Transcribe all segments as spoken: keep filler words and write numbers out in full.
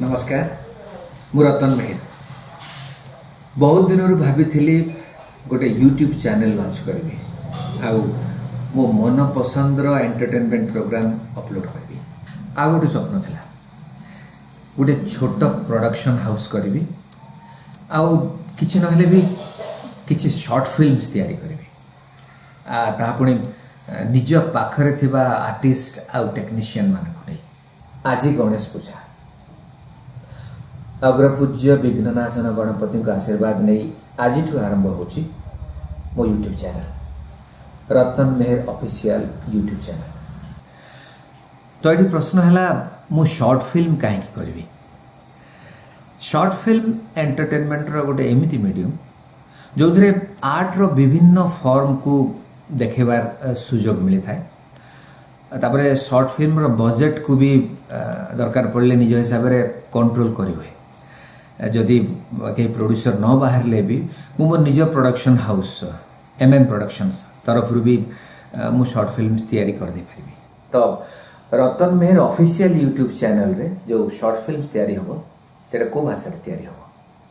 नमस्कार मु रतन मेहर बहुत दिन भाभी गोटे यूट्यूब चैनल लॉन्च करी आउ मो मन पसंद रो एंटरटेनमेंट प्रोग्राम अपलोड करी आ गोटे स्वप्न थिला गोटे छोट प्रोडक्शन हाउस करी आउ किछि नहले भी किछि शॉर्ट फिल्म्स तैयारी करी आ ता पुणी निज पाखरे थिबा आर्टिस्ट आउ टेक्नीशियन मानक नै आज गणेश पूजा अग्रपूज्य विघ्ननाशन गणपति आशीर्वाद नहीं आज आरंभ होची मो YouTube channel Ratan Mehar official YouTube channel. तो ये प्रश्न है मु शॉर्ट फिल्म कहीं करी शॉर्ट फिल्म एंटरटेनमेंट रो गोटे एमिति मीडियम जो थे आर्ट रो विभिन्न फॉर्म को देखेबार सुजोग मिली थाए तापरे शॉर्ट फिल्म रो बजेट को भी दरकार पड़े निज हिसाब से कंट्रोल करी हुए जदि कहीं प्रोड्यूसर न बाहर ले भी मु मोर निज production house M M productions तरफ भी मु शॉर्ट फिल्म्स तैयारी कर दे पारिबी। तो Ratan Mehar official YouTube channel रे जो शॉर्ट फिल्म्स तैयारी होबो सेटा को भाषा रे तैयारी होबो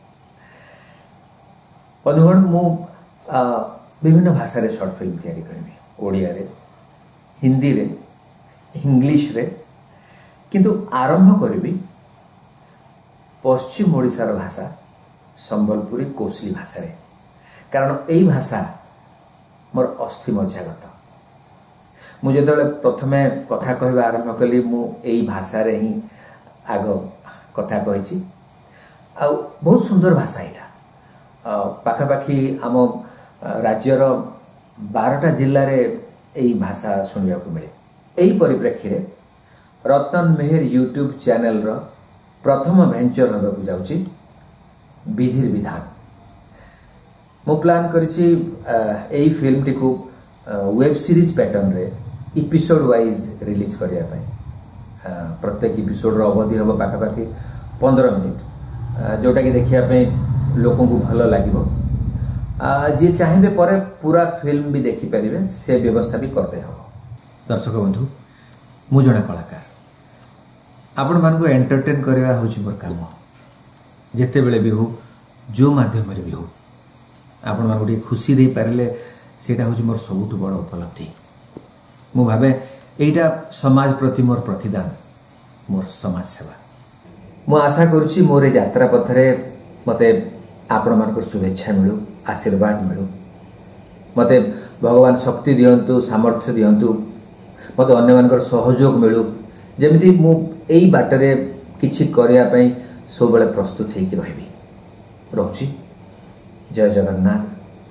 बंधुगण मु विभिन्न भाषा रे शॉर्ट फिल्म तैयारी करबी ओडिया रे हिंदी रे इंग्लिश रे किंतु आरंभ करबी पश्चिम ओडिशार भाषा संबलपुरी कोसली भाषा रे कारण यही भाषा मोर अस्थि मज्जागत मुझे प्रथमे कथा कहवा आरंभ कली मु यही भाषा रे ही आग कथा कही आ बहुत सुंदर भाषा यहाँ पाखापाखि आम राज्यर बारटा जिले रे यही भाषा शुणा मिले यही परिप्रेक्षी रे रतन मेहर यूट्यूब चैनल रो प्रथम वेंचर होगा जाऊँगी विधिर विधान मु प्लान करिछि एई फिल्म टी को वेब सीरीज पैटर्न रे एपिसोड वाइज रिलीज करिया पय प्रत्येक एपिसोड रो अवधि होबो पाखापाखि पंद्रह मिनिट जोटा कि देखिया पय लोकों को भलो लागिबो जे चाहिबे परे पूरा फिल्म भी देखि परिबे से व्यवस्था भी करते हो। दर्शक बंधु मु जने कलाकार आपण मान को एंटरटेन करवा होची मोर काम जेते बेले भी हो जो माध्यम रे भी हो आपण मान को खुशी दे पारले सेटा होची मोर सबुठ बड़ उपलब्धि मु भाबे एटा समाज प्रति मोर प्रतिदान मोर समाज सेवा मु आशा करूची मोर यात्रा पथरे मते आपण मान को शुभेच्छा मिलू आशीर्वाद मिलू मते भगवान शक्ति दियंतु सामर्थ्य दियंतु मते अन्य मान सहयोग मिलू जमिति मु एई बाटरे किछि करिया पई सब बेले प्रस्तुत हेकि रहबी रहुची। जय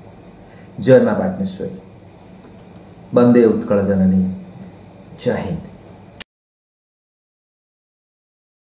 जगन्नाथ जय मां पाटनेश्वरी वंदे उत्कल जननी जय हिंद।